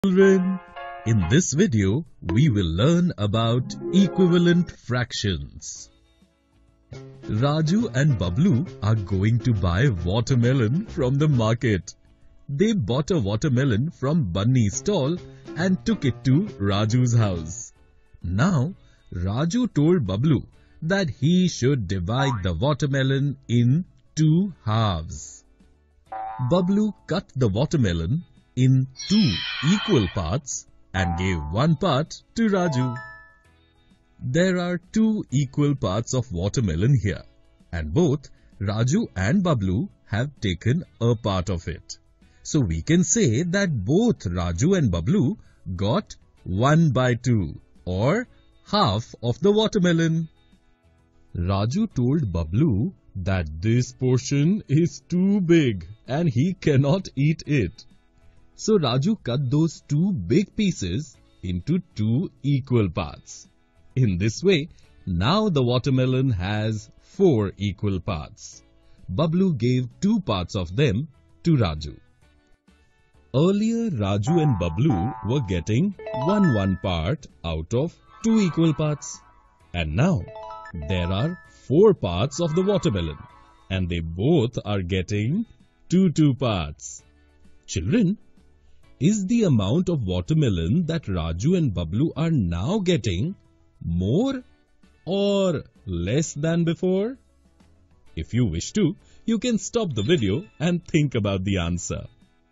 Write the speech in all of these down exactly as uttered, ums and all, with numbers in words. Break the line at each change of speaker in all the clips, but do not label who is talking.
Children, in this video, we will learn about equivalent fractions. Raju and Bablu are going to buy watermelon from the market. They bought a watermelon from Bunny's stall and took it to Raju's house. Now, Raju told Bablu that he should divide the watermelon in two halves. Bablu cut the watermelon in two equal parts and gave one part to Raju. There are two equal parts of watermelon here, and both Raju and Bablu have taken a part of it. So we can say that both Raju and Bablu got one by two, or half of the watermelon. Raju told Bablu that this portion is too big and he cannot eat it. So Raju cut those two big pieces into two equal parts. In this way, now the watermelon has four equal parts. Bablu gave two parts of them to Raju. Earlier, Raju and Bablu were getting one one part out of two equal parts. And now, there are four parts of the watermelon, and they both are getting two two parts. Children, is the amount of watermelon that Raju and Bablu are now getting more or less than before? If you wish to, you can stop the video and think about the answer.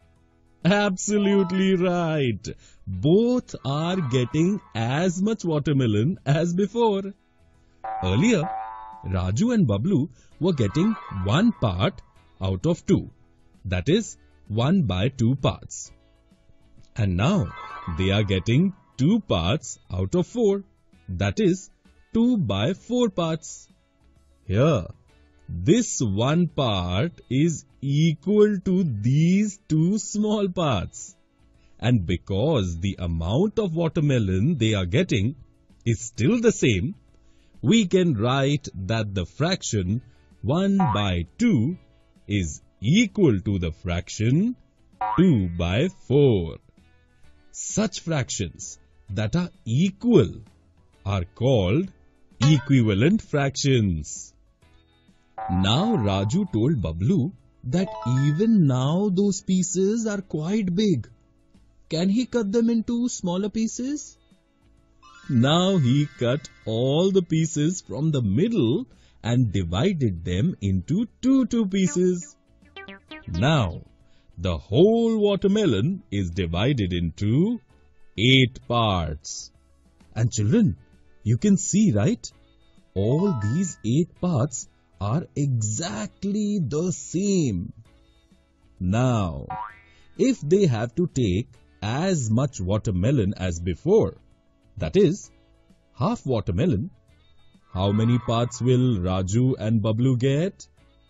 Absolutely right. Both are getting as much watermelon as before. Earlier, Raju and Bablu were getting one part out of two. That is, one by two parts. And now, they are getting two parts out of four. That is, two by four parts. Here, this one part is equal to these two small parts. And because the amount of watermelon they are getting is still the same, we can write that the fraction one by two is equal to the fraction two by four. Such fractions that are equal are called equivalent fractions. Now Raju told Bablu that even now those pieces are quite big. Can he cut them into smaller pieces? Now he cut all the pieces from the middle and divided them into two two pieces. Now, the whole watermelon is divided into eight parts. And children, you can see, right? All these eight parts are exactly the same. Now, if they have to take as much watermelon as before, that is, half watermelon, how many parts will Raju and Bablu get?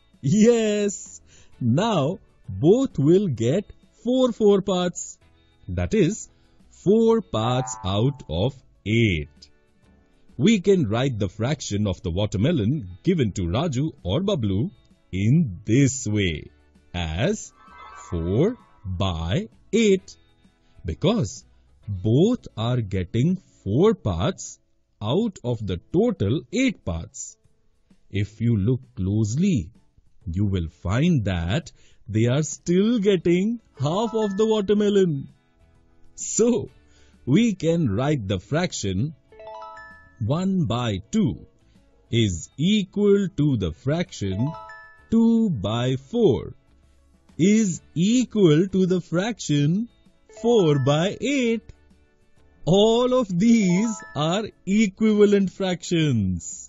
Yes! Now, both will get four four parts. That is, four parts out of eight. We can write the fraction of the watermelon given to Raju or Bablu in this way as four by eight, because both are getting four parts out of the total eight parts. If you look closely, you will find that they are still getting half of the watermelon. So, we can write the fraction one by two is equal to the fraction two by four is equal to the fraction four by eight. All of these are equivalent fractions.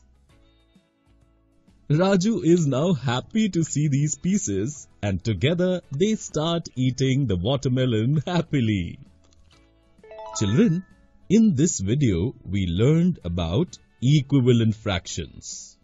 Raju is now happy to see these pieces, and together they start eating the watermelon happily. Children, in this video we learned about equivalent fractions.